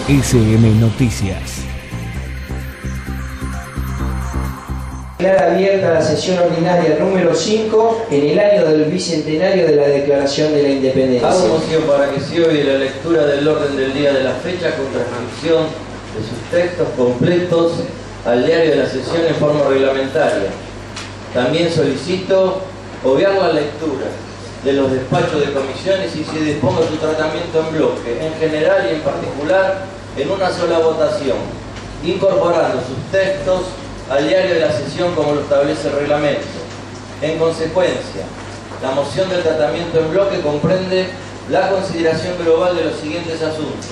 SM Noticias. Declara abierta la sesión ordinaria número 5 en el año del bicentenario de la Declaración de la Independencia. Hago moción para que se oye la lectura del orden del día de la fecha con transcripción de sus textos completos al diario de la sesión en forma reglamentaria. También solicito obviar la lectura de los despachos de comisiones y se disponga su tratamiento en bloque, en general y en particular, en una sola votación, incorporando sus textos al diario de la sesión como lo establece el reglamento. En consecuencia, la moción de tratamiento en bloque comprende la consideración global de los siguientes asuntos.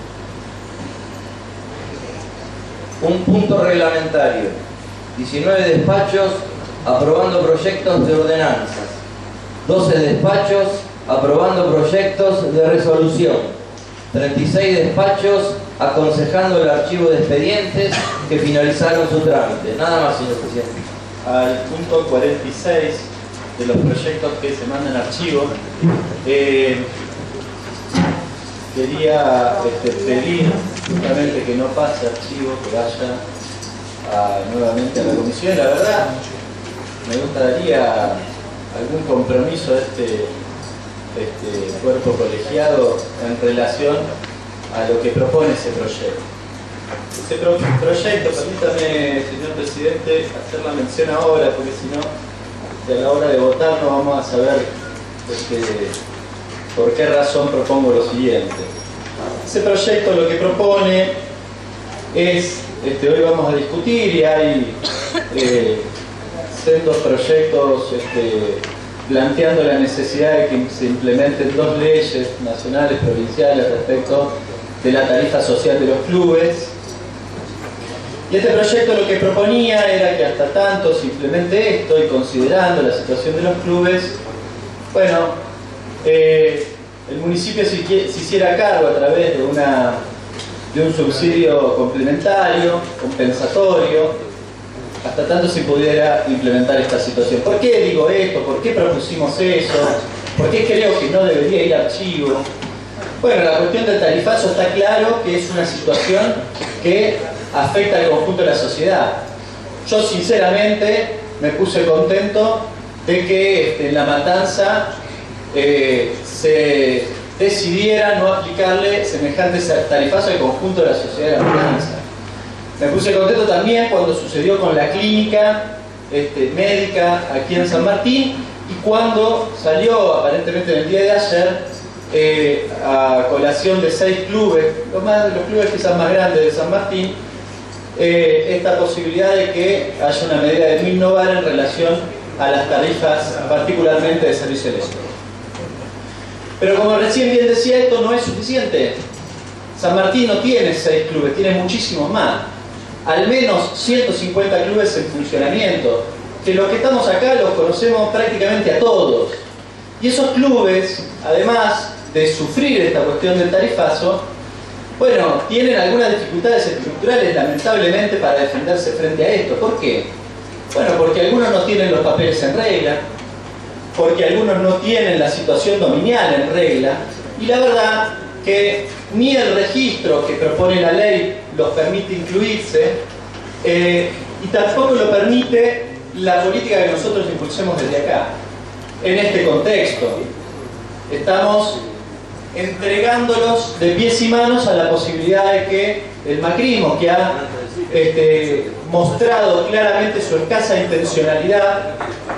Un punto reglamentario, 19 despachos aprobando proyectos de ordenanzas, 12 despachos aprobando proyectos de resolución, 36 despachos aconsejando el archivo de expedientes que finalizaron su trámite. Nada más, señor presidente. Al punto 46 de los proyectos que se mandan a archivo, quería pedir justamente que no pase archivo, que vaya nuevamente a la comisión. La verdad, me gustaría algún compromiso de este cuerpo colegiado en relación a lo que propone ese proyecto. Ese proyecto, permítame, señor presidente, hacer la mención ahora, porque si no, a la hora de votar no vamos a saber por qué razón propongo lo siguiente. Ese proyecto lo que propone es, hoy vamos a discutir y hay sendos proyectos planteando la necesidad de que se implementen 2 leyes nacionales, provinciales respecto de la tarifa social de los clubes. Y este proyecto lo que proponía era que hasta tanto se implemente esto y considerando la situación de los clubes, bueno, el municipio se hiciera cargo a través de un subsidio complementario, compensatorio, hasta tanto se pudiera implementar esta situación. ¿Por qué digo esto? ¿Por qué propusimos eso? ¿Por qué creo que no debería ir a archivo? Bueno, la cuestión del tarifazo está claro que es una situación que afecta al conjunto de la sociedad. Yo sinceramente me puse contento de que en La Matanza se decidiera no aplicarle semejante tarifazo al conjunto de la sociedad de La Matanza. Me puse contento también cuando sucedió con la clínica médica aquí en San Martín y cuando salió aparentemente en el día de ayer a colación de 6 clubes, los clubes quizás más grandes de San Martín, esta posibilidad de que haya una medida de no innovar en relación a las tarifas, particularmente de servicio eléctrico. Pero como recién bien decía, esto no es suficiente. San Martín no tiene 6 clubes, tiene muchísimos más. Al menos 150 clubes en funcionamiento, que los que estamos acá los conocemos prácticamente a todos. Y esos clubes, además de sufrir esta cuestión del tarifazo, bueno, tienen algunas dificultades estructurales, lamentablemente, para defenderse frente a esto. ¿Por qué? Bueno, porque algunos no tienen los papeles en regla, porque algunos no tienen la situación dominial en regla, y la verdad que ni el registro que propone la ley los permite incluirse, y tampoco lo permite la política que nosotros impulsemos desde acá. En este contexto, estamos entregándolos de pies y manos a la posibilidad de que el macrismo, que ha mostrado claramente su escasa intencionalidad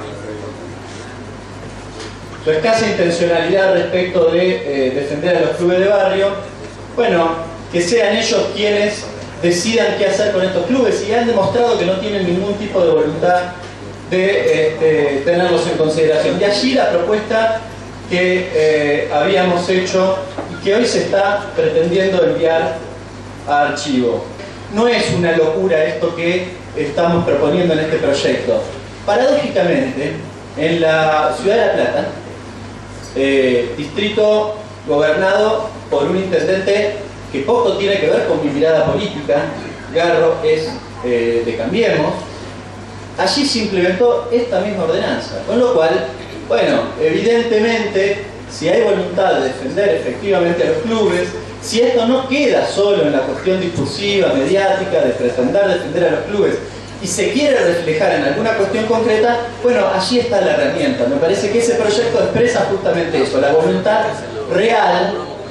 respecto de defender a los clubes de barrio, bueno, que sean ellos quienes decidan qué hacer con estos clubes, y han demostrado que no tienen ningún tipo de voluntad de tenerlos en consideración. De allí la propuesta que habíamos hecho y que hoy se está pretendiendo enviar a archivo. No es una locura esto que estamos proponiendo en este proyecto. Paradójicamente, en la ciudad de La Plata, distrito gobernado por un intendente que poco tiene que ver con mi mirada política, Garro es de Cambiemos, allí se implementó esta misma ordenanza, con lo cual, bueno, evidentemente si hay voluntad de defender efectivamente a los clubes, si esto no queda solo en la cuestión discursiva, mediática, de pretender defender a los clubes, y se quiere reflejar en alguna cuestión concreta, bueno, allí está la herramienta. Me parece que ese proyecto expresa justamente eso, la voluntad real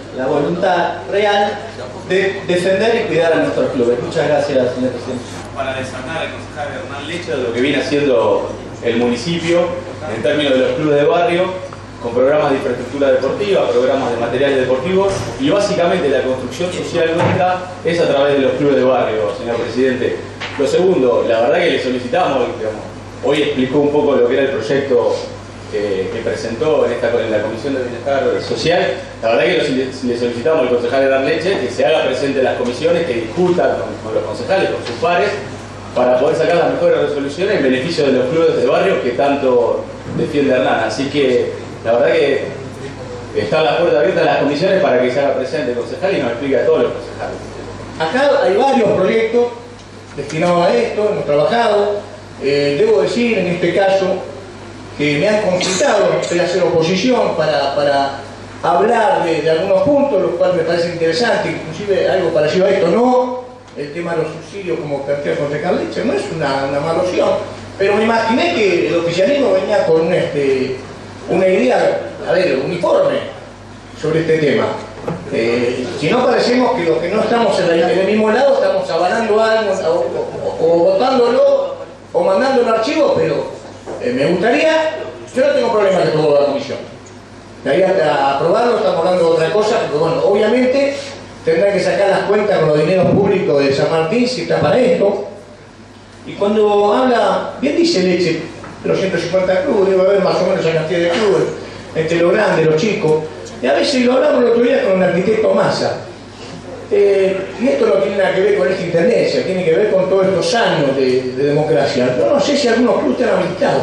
de defender y cuidar a nuestros clubes. Muchas gracias, señor presidente. Para desanar al concejal Hernán Leche de lo que viene haciendo el municipio en términos de los clubes de barrio, con programas de infraestructura deportiva, programas de materiales deportivos, y básicamente la construcción social nuestra es a través de los clubes de barrio, señor presidente. Lo segundo, la verdad que le solicitamos, digamos, hoy explicó un poco lo que era el proyecto que presentó en la Comisión de Bienestar Social. La verdad que le solicitamos al concejal Hernán Leche que se haga presente en las comisiones, que discutan con los concejales, con sus pares, para poder sacar las mejores resoluciones en beneficio de los clubes de barrio que tanto defiende Hernán. Así que la verdad que están las puertas abiertas en las comisiones para que se haga presente el concejal y nos explique a todos los concejales. Acá hay varios proyectos destinados a esto, hemos trabajado. Debo decir en este caso que me han consultado, voy a hacer oposición para hablar de algunos puntos, lo cual me parece interesante, inclusive algo parecido a esto, no el tema de los subsidios como plantea el concejal Leche, no es una mala opción, pero me imaginé que el oficialismo venía con una idea, uniforme sobre este tema. Si no parecemos que los que no estamos en el mismo lado estamos avalando algo o votándolo o mandando un archivo, pero me gustaría, yo no tengo problema de todo la comisión. De ahí hasta aprobarlo estamos hablando de otra cosa, porque bueno, obviamente tendrán que sacar las cuentas con los dineros públicos de San Martín si está para esto. Y cuando habla, bien dice Leche, de los 150 clubes, debe haber más o menos esa cantidad de clubes, entre los grandes, los chicos. Y a veces lo hablamos el otro día con el arquitecto Massa. Y esto no tiene nada que ver con esta intendencia, tiene que ver con todos estos años de democracia. Yo no sé si algunos clubes están habilitados.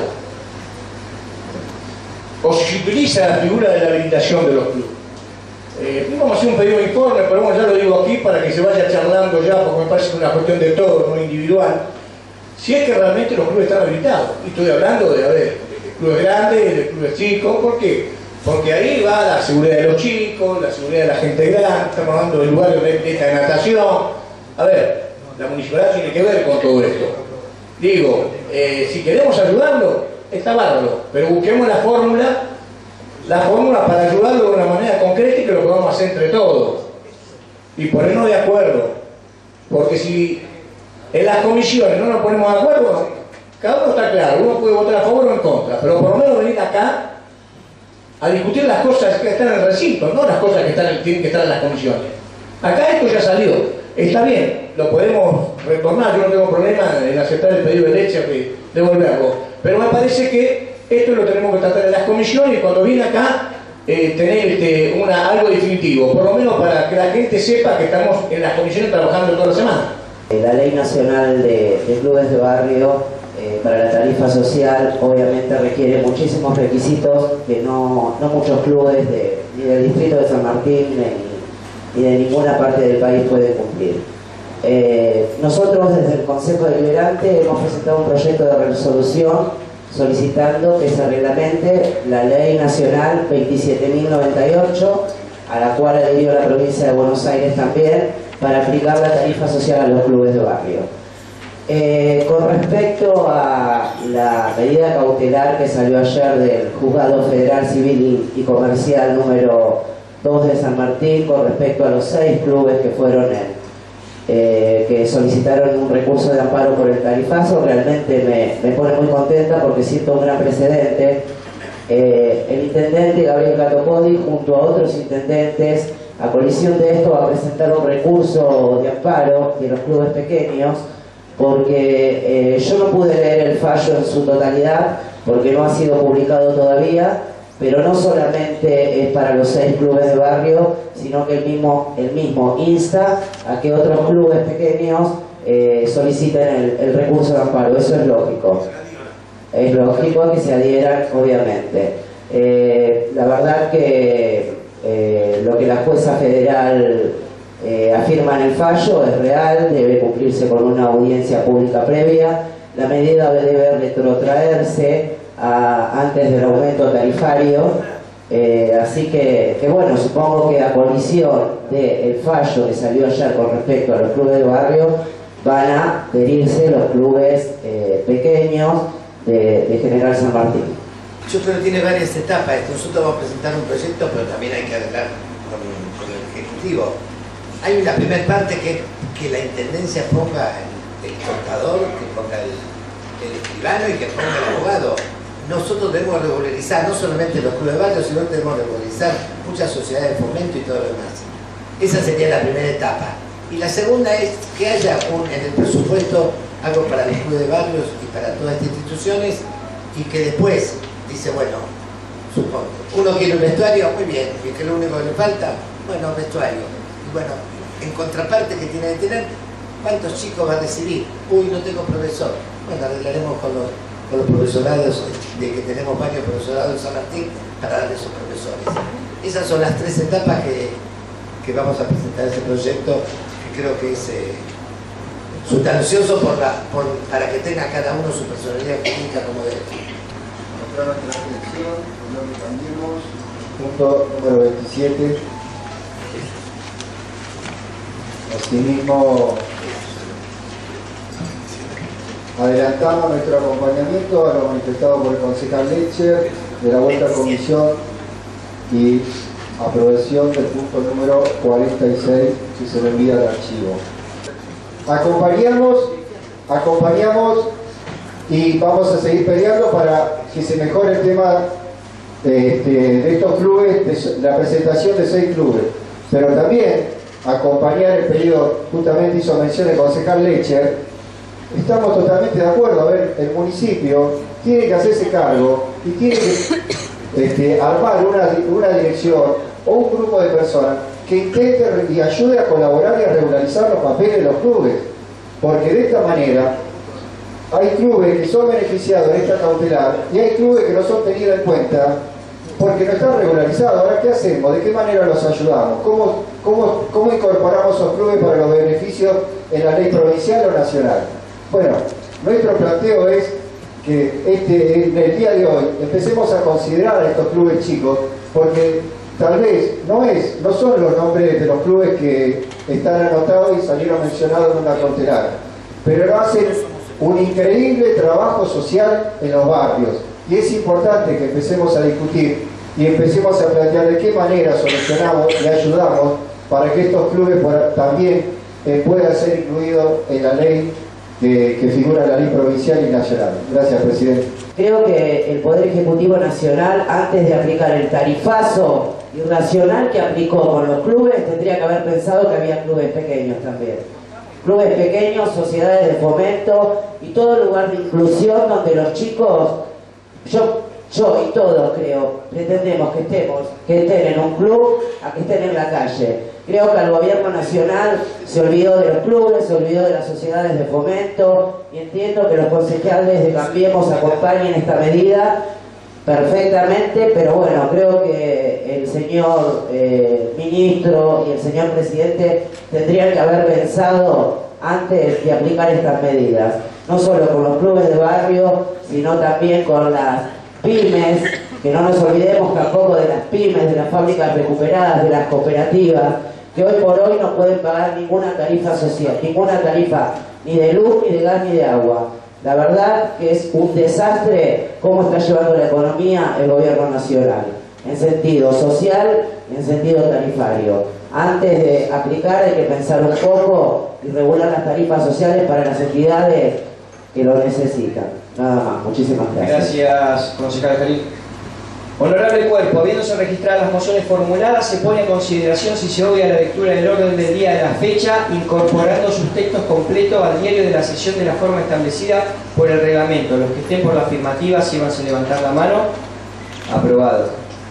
O si se utiliza la figura de la habilitación de los clubes. Vamos a hacer un pedido de informe, pero bueno, ya lo digo aquí para que se vaya charlando ya, porque me parece que es una cuestión de todo, no individual. Si es que realmente los clubes están habilitados. Y estoy hablando de clubes grandes, de clubes chicos, ¿por qué? Porque ahí va la seguridad de los chicos, la seguridad de la gente grande, estamos hablando de lugares de natación. A ver, la municipalidad tiene que ver con todo esto. Digo, si queremos ayudarlo, está bárbaro, pero busquemos la fórmula para ayudarlo de una manera concreta y que lo podamos hacer entre todos. Y ponernos de acuerdo, porque si en las comisiones no nos ponemos de acuerdo, cada uno está claro, uno puede votar a favor o en contra, pero por lo menos venir acá a discutir las cosas que están en el recinto, no las cosas que tienen que estar en las comisiones. Acá esto ya salió, está bien, lo podemos retornar, yo no tengo problema en aceptar el pedido de Leche que devolverlo, pero me parece que esto lo tenemos que tratar en las comisiones y cuando viene acá tener algo definitivo, por lo menos para que la gente sepa que estamos en las comisiones trabajando toda la semana. La Ley Nacional de Clubes de Barrio para la tarifa social obviamente requiere muchísimos requisitos que no muchos clubes ni del distrito de San Martín ni de ninguna parte del país pueden cumplir. Nosotros desde el Consejo Deliberante hemos presentado un proyecto de resolución solicitando que se reglamente la Ley Nacional 27.098, a la cual adhirió la provincia de Buenos Aires también, para aplicar la tarifa social a los clubes de barrio. Con respecto a la medida cautelar que salió ayer del Juzgado Federal Civil y Comercial número 2 de San Martín con respecto a los 6 clubes que fueron que solicitaron un recurso de amparo por el tarifazo, realmente me pone muy contenta porque siento un gran precedente. El intendente Gabriel Catopodi junto a otros intendentes, a colisión de esto, va a presentar un recurso de amparo de los clubes pequeños, porque yo no pude leer el fallo en su totalidad porque no ha sido publicado todavía, pero no solamente es para los 6 clubes de barrio, sino que el mismo insta a que otros clubes pequeños soliciten el recurso de amparo. Eso es lógico. Es lógico que se adhieran, obviamente. La verdad que lo que la jueza federal afirma en el fallo es real, debe cumplirse con una audiencia pública previa. La medida debe retrotraerse antes del aumento tarifario Así que bueno, supongo que a colisión del fallo que salió ayer con respecto a los clubes de barrio, van a adherirse los clubes pequeños de General San Martín. Yo creo que tiene varias etapas. Nosotros vamos a presentar un proyecto, pero también hay que hablar con el Ejecutivo. Hay una primera parte que la Intendencia ponga el contador, que ponga el escribano y que ponga el abogado. Nosotros debemos regularizar no solamente los clubes de barrio, sino que debemos regularizar muchas sociedades de fomento y todo lo demás. Esa sería la primera etapa. Y la segunda es que haya en el presupuesto algo para los clubes de barrios y para todas estas instituciones, y que después dice, bueno, supongo, uno quiere un vestuario, muy bien, y que lo único que le falta, bueno, vestuario. Y bueno, en contraparte que tiene que tener, ¿cuántos chicos va a recibir? Uy, no tengo profesor. Bueno, arreglaremos con los profesorados, de que tenemos varios profesorados en San Martín, para darle esos profesores. Esas son las tres etapas que vamos a presentar ese proyecto, que creo que es sustancioso para que tenga cada uno su personalidad jurídica como debe. Mostrar nuestra atención, no lo cambiemos. Punto número 27. Asimismo, adelantamos nuestro acompañamiento a lo manifestado por el concejal Lecher de la vuelta a comisión y aprobación del punto número 46 que se le envía al archivo. Acompañamos y vamos a seguir peleando para que se mejore el tema de estos clubes, de la presentación de 6 clubes, pero también acompañar el pedido, justamente hizo mención el concejal Lecher. Estamos totalmente de acuerdo. A ver, el municipio tiene que hacerse cargo y tiene que armar una dirección o un grupo de personas que intente y ayude a colaborar y a regularizar los papeles de los clubes, porque de esta manera hay clubes que son beneficiados en esta cautelar y hay clubes que no son tenidos en cuenta porque no están regularizados. Ahora, ¿qué hacemos? ¿De qué manera los ayudamos? ¿Cómo incorporamos esos clubes para los beneficios en la ley provincial o nacional? Bueno, nuestro planteo es que en el día de hoy empecemos a considerar a estos clubes chicos, porque tal vez no son los nombres de los clubes que están anotados y salieron mencionados en una cautelar, pero hacen un increíble trabajo social en los barrios, y es importante que empecemos a discutir y empecemos a plantear de qué manera solucionamos y ayudamos para que estos clubes también puedan ser incluidos en la ley que figura en la ley provincial y nacional. Gracias, presidente. Creo que el Poder Ejecutivo Nacional, antes de aplicar el tarifazo irracional que aplicó con los clubes, tendría que haber pensado que había clubes pequeños también. Clubes pequeños, sociedades de fomento y todo lugar de inclusión donde los chicos, yo y todos creo, pretendemos que estén en un club a que estén en la calle. Creo que el gobierno nacional se olvidó de los clubes, se olvidó de las sociedades de fomento, y entiendo que los concejales de Cambiemos acompañen esta medida perfectamente, pero bueno, creo que el señor ministro y el señor presidente tendrían que haber pensado antes de aplicar estas medidas, no solo con los clubes de barrio, sino también con las pymes, que no nos olvidemos tampoco de las pymes, de las fábricas recuperadas, de las cooperativas, que hoy por hoy no pueden pagar ninguna tarifa social, ninguna tarifa ni de luz, ni de gas, ni de agua. La verdad que es un desastre cómo está llevando la economía el gobierno nacional, en sentido social y en sentido tarifario. Antes de aplicar hay que pensar un poco y regular las tarifas sociales para las entidades que lo necesitan. Nada más, muchísimas gracias. Gracias, concejal Jalil. Honorable Cuerpo, habiéndose registradas las mociones formuladas, se pone en consideración si se obvia la lectura del orden del día de la fecha, incorporando sus textos completos al diario de la sesión de la forma establecida por el reglamento. Los que estén por la afirmativa, sírvanse levantar la mano. Aprobado.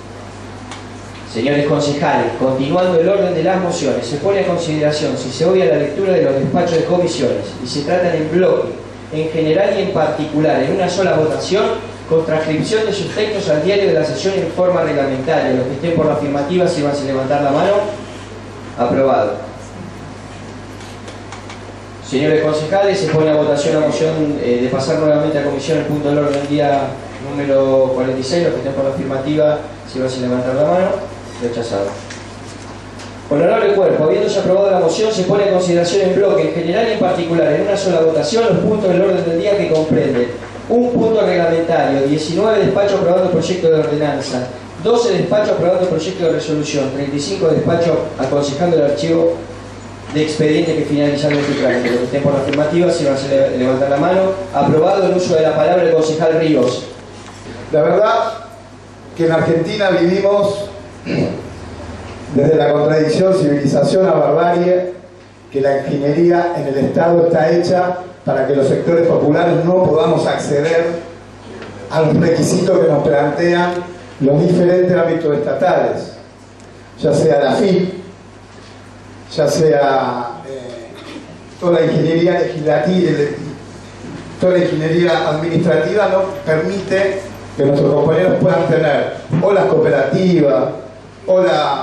Señores concejales, continuando el orden de las mociones, se pone en consideración si se obvia la lectura de los despachos de comisiones y se tratan en bloque, en general y en particular, en una sola votación, con transcripción de sus textos al diario de la sesión en forma reglamentaria. Los que estén por la afirmativa, sírvanse levantar la mano. Aprobado. Señores concejales, se pone a votación la moción de pasar nuevamente a comisión el punto del orden del día Número 46, los que estén por la afirmativa, si va sin levantar la mano. Rechazado. Honorable Cuerpo, habiéndose aprobado la moción, se pone en consideración en bloque, en general y en particular, en una sola votación, los puntos del orden del día que comprenden: un punto reglamentario, 19 despachos aprobando proyecto de ordenanza, 12 despachos aprobando proyecto de resolución, 35 despachos aconsejando el archivo de expediente que finalizaron este trámite. Los que estén por la afirmativa, si van a levantar la mano. Aprobado el uso de la palabra del concejal Ríos. La verdad que en Argentina vivimos desde la contradicción, civilización a barbarie, que la ingeniería en el Estado está hecha para que los sectores populares no podamos acceder a los requisitos que nos plantean los diferentes ámbitos estatales, ya sea la FIP, ya sea toda la ingeniería legislativa, toda la ingeniería administrativa no permite que nuestros compañeros puedan tener o las cooperativas o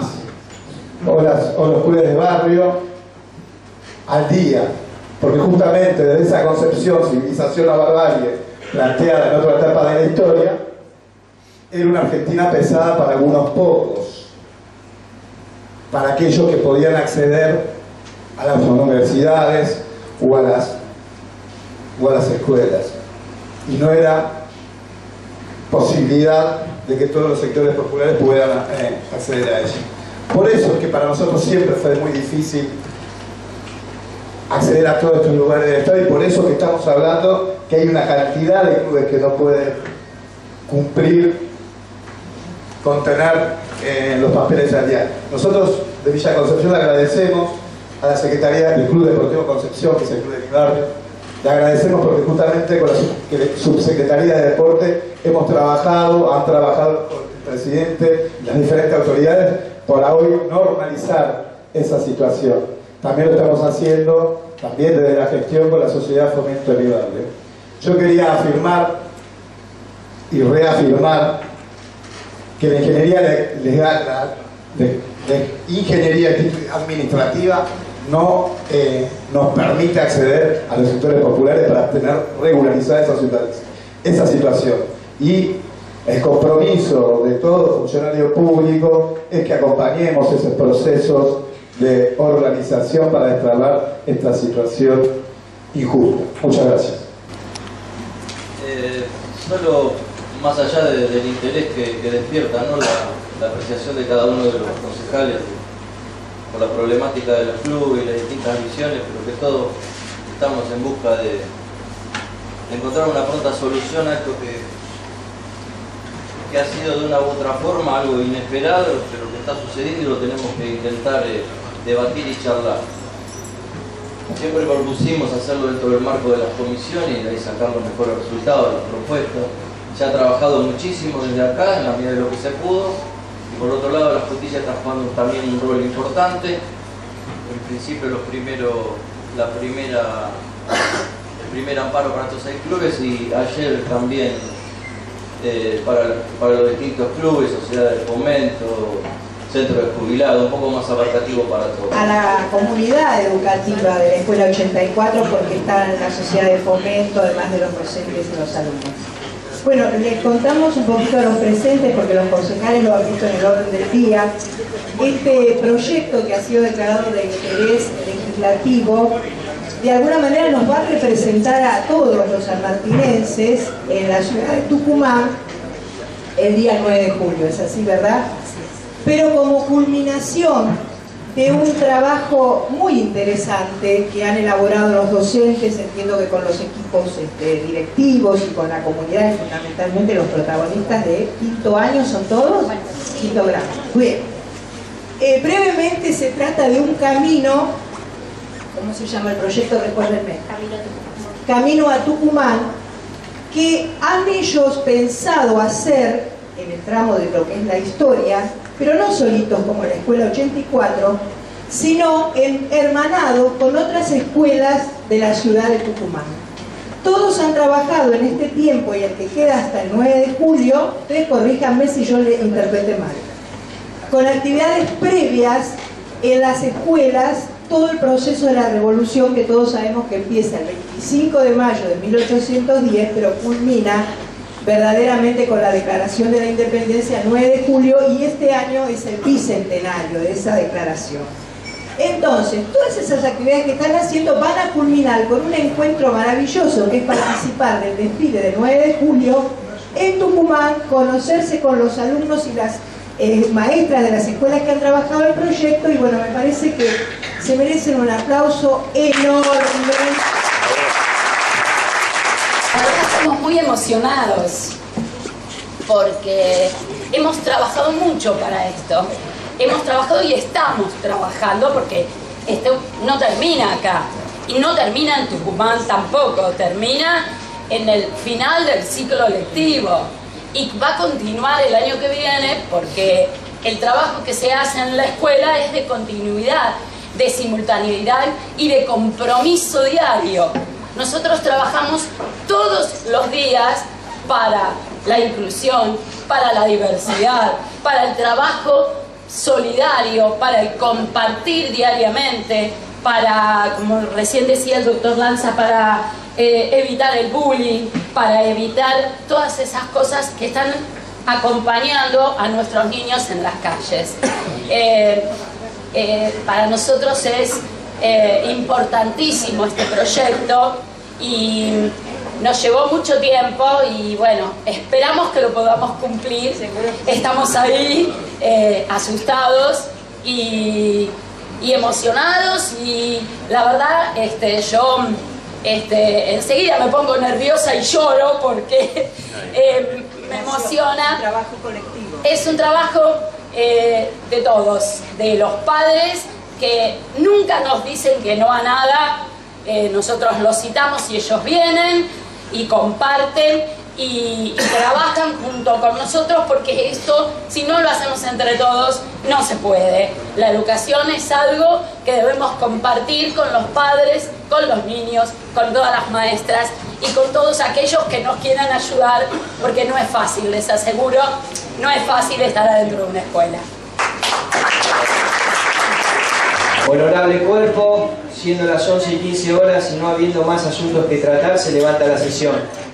los clubes de barrio al día, porque justamente desde esa concepción, civilización a barbarie, planteada en otra etapa de la historia, era una Argentina pesada para algunos pocos, para aquellos que podían acceder a las universidades o a las escuelas, y no era posibilidad de que todos los sectores populares puedan acceder a ello. Por eso es que para nosotros siempre fue muy difícil acceder a todos estos lugares del Estado, y por eso que estamos hablando que hay una cantidad de clubes que no pueden cumplir con tener los papeles al día. Nosotros de Villa Concepción le agradecemos a la Secretaría del Club Deportivo Concepción, que es el club de mi barrio. Le agradecemos porque justamente con la Subsecretaría de Deporte han trabajado con el presidente y las diferentes autoridades para hoy normalizar esa situación. También lo estamos haciendo también desde la gestión con la Sociedad Fomento de mi barrio. Yo quería afirmar y reafirmar que la ingeniería legal, de ingeniería administrativa no nos permite acceder a los sectores populares para tener regularizada esa situación. Y el compromiso de todo funcionario público es que acompañemos esos procesos de organización para destrabar esta situación injusta. Muchas gracias. Solo más allá del interés que despierta, ¿no?, la apreciación de cada uno de los concejales por la problemática de los clubes y las distintas visiones, pero que todos estamos en busca de encontrar una pronta solución a esto que ha sido de una u otra forma algo inesperado, pero que está sucediendo y lo tenemos que intentar debatir y charlar. Siempre propusimos hacerlo dentro del marco de las comisiones y de ahí sacar los mejores resultados, las propuestas. Se ha trabajado muchísimo desde acá, en la medida de lo que se pudo, y por otro lado la justicia está jugando también un rol importante. En principio el primer amparo para estos 6 clubes, y ayer también para los distintos clubes, sociedades de fomento, centro de jubilados, un poco más abarcativo para todos. A la comunidad educativa de la Escuela 84, porque está en la sociedad de fomento, además de los docentes y los alumnos. Bueno, les contamos un poquito a los presentes, porque los concejales lo han visto en el orden del día. Este proyecto, que ha sido declarado de interés legislativo, de alguna manera nos va a representar a todos los sanmartinenses en la ciudad de Tucumán el día 9 de julio, ¿es así, verdad? Pero como culminación de un trabajo muy interesante que han elaborado los docentes, entiendo que con los equipos directivos y con la comunidad, y fundamentalmente los protagonistas de quinto año, ¿son todos? Quinto grado. Bien. Brevemente se trata de un camino, ¿cómo se llama el proyecto? Recuérdenme. Camino a Tucumán, que han ellos pensado hacer en el tramo de lo que es la historia, pero no solitos como la Escuela 84, sino hermanados con otras escuelas de la ciudad de Tucumán. Todos han trabajado en este tiempo, y el que queda hasta el 9 de julio, ustedes corríjanme si yo le interprete mal, con actividades previas en las escuelas, todo el proceso de la revolución, que todos sabemos que empieza el 25 de mayo de 1810, pero culmina verdaderamente con la declaración de la independencia 9 de julio, y este año es el bicentenario de esa declaración. Entonces, todas esas actividades que están haciendo van a culminar con un encuentro maravilloso, que es participar del desfile del 9 de julio en Tucumán, conocerse con los alumnos y las maestras de las escuelas que han trabajado el proyecto, y bueno, me parece que se merecen un aplauso enorme. Ahora estamos muy emocionados porque hemos trabajado mucho para esto. Hemos trabajado y estamos trabajando, porque esto no termina acá y no termina en Tucumán tampoco, termina en el final del ciclo lectivo y va a continuar el año que viene, porque el trabajo que se hace en la escuela es de continuidad, de simultaneidad y de compromiso diario. Nosotros trabajamos todos los días para la inclusión, para la diversidad, para el trabajo solidario, para el compartir diariamente, para, como recién decía el doctor Lanza, para evitar el bullying, para evitar todas esas cosas que están acompañando a nuestros niños en las calles. Para nosotros es importantísimo este proyecto y nos llevó mucho tiempo y bueno, esperamos que lo podamos cumplir. Estamos ahí asustados y emocionados, y la verdad yo enseguida me pongo nerviosa y lloro porque me emociona. Un trabajo colectivo. Es un trabajo de todos, de los padres que nunca nos dicen que no a nada. Nosotros los citamos y ellos vienen y comparten y trabajan junto con nosotros, porque esto, si no lo hacemos entre todos, no se puede. La educación es algo que debemos compartir con los padres, con los niños, con todas las maestras y con todos aquellos que nos quieran ayudar, porque no es fácil, les aseguro, no es fácil estar adentro de una escuela. Honorable cuerpo, siendo las 11:15 y no habiendo más asuntos que tratar, se levanta la sesión.